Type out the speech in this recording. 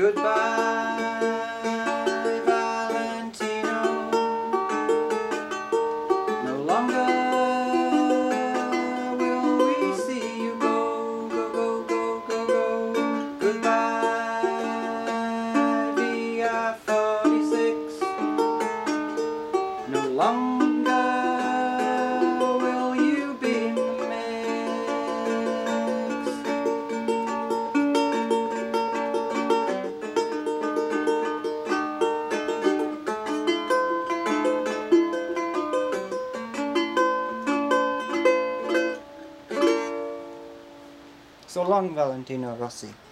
Goodbye, Valentino. No longer will we see you go, go, go, go, go, go. Goodbye, VR46. No longer will you be in the mix. So long, Valentino Rossi.